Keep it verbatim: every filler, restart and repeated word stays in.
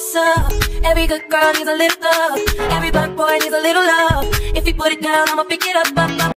what's up? Every good girl needs a little love. Every black boy needs a little love. If you put it down, I'ma pick it up, up, up.